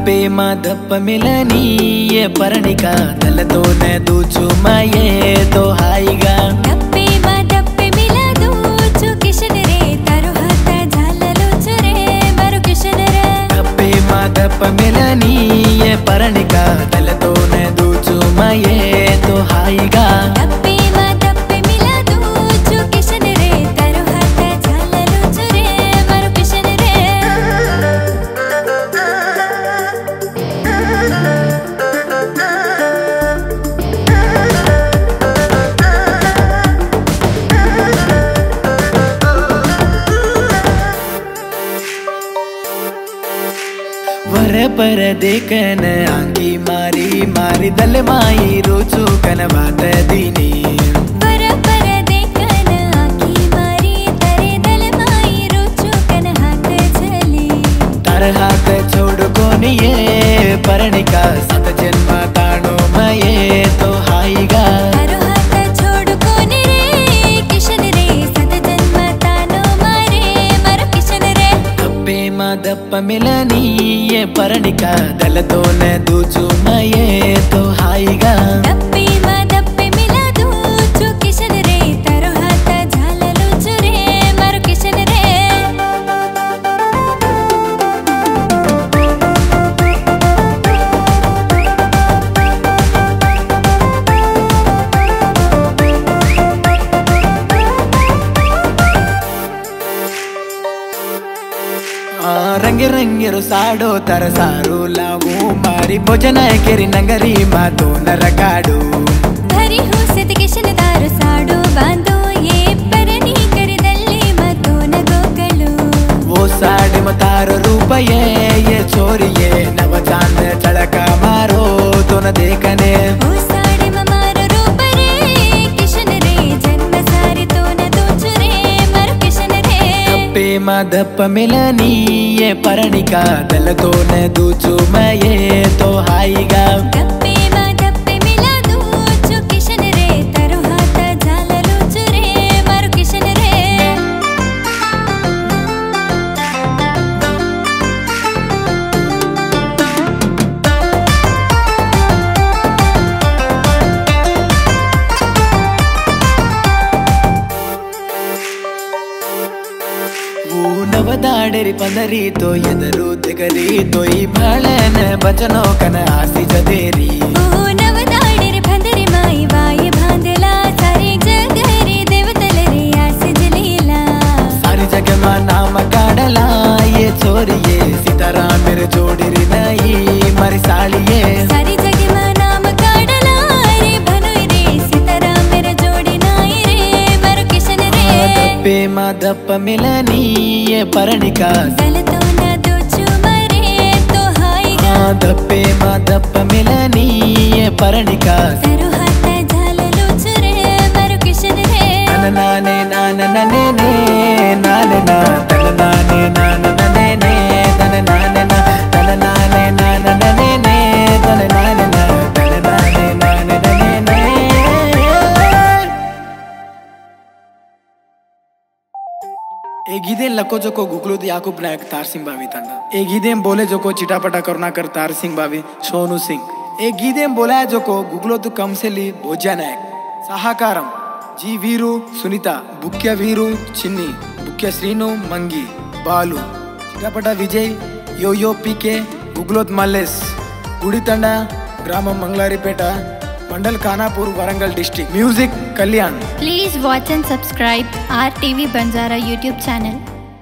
दप्पे मा दप्प मिलनी ये पर्णिका तलतोने दूचुमाये तो हाईगा दप्पे मा दप्पे मिला दूचु किशन रे तारो हाथ झाललो चुरे मारो किशन रे दप्पे मा दप्प मिलनी ये पर्णिका तलतोने दूचुमाये तो हाईगा दप्पे मा दप्पे मिला दूचु किशन रे तारो हाथ झाललो चुरे मारो किशन रे वर पर देखन आंगी मारी मारी दल माई रोचू कन बात दीनी पर देखन आँखी मारी तरे दल माई रोचू कन हाथ झली तार हाथ छोड़ कोनी ये पर्णिका सत जन्म ताणो मये तो हाईगा तारो हाथ छोड़ कोने रे किशन रे सत जन्म तानो मारे मारो किशन रे दप्पे मा दप्प मिलनी ये पर्णिका दलतोने दूचुमाये तो हाईगा दप्पे मा दप्पे मिला दूचु किशन रे तारो हाथ झाललो चुरे मारो किशन रे रंगे रंगेरो साडो तर सारू लावू मारी भोजन केरी नगरी मा तो नरकाडू धरी हूँ सित किशन तारो साडो बांधो ये परनी कर दल्ली मतो न गोगलू वो साड़ी मतारो रूप ये छोरिये नव चांद चड़का मारो तो न देखने ओ साड़े ममारो रूप रे किशन रे जन्म सारे तो न दूचु रे मारो किशन रे दप्पे मा दप्प मिलनी ये पर्णिका दलतोने दूचुमाये तो हाईगा दप्पे मा दप्पे मिला दूचु किशन रे तारो हाथ झाललो चुरे मारो किशन रे नवदाडरी पंदरी तो एदरू दिगरी तो ई बाळन बचनो कन आसी जदेरी ओ नवदाडे रे भंदरी माई वाय भांदला सारे जगरे देवतल रे आस जलीला सारी जगह मा नाम काडला ये छोरिये सीताराम मेरे जोड़ी नई मारी सालिये सारी जगह मा नाम काडला रे भनोई रे सीताराम मेरा जोड़ी नाई रे मारो किशन रे दप्पे मा दप्प मिलनी ये पर्णिका दलतो न दूचु मरे तो हाईगा दप्पे मा दप्प मिलनी ये पर्णिका तारो हाथ झाललो चुरे मारो किशन रे नाने नाने नाने नाने ना तल नाने नाने नाने तल नाने ना तल नाने नाने नाने तल नाने ना तल नाने नाने नाने एगिदेन लको जोको गुगलुद याकूब नायक तार सिंह बावी तांडा एगिदेन बोले जोको चिटापटा करुणाकर तार सिंह बावी सोनू सिंह एगिदेन बोला जोको गुगलुद कमसेली भोज्या नायक सहाकारम जी वीरू सुनीता बुक्य वीरू चिन्नी बुक्य श्रीनु मंगी बालू चिटापटा विजय योयो पीके गुगलोद मल्लेस गुड़ी तंडा ग्राम Mangalaripet mandal Khanapur Warangal district music Kalyan Please watch and subscribe RTV Banjara YouTube channel.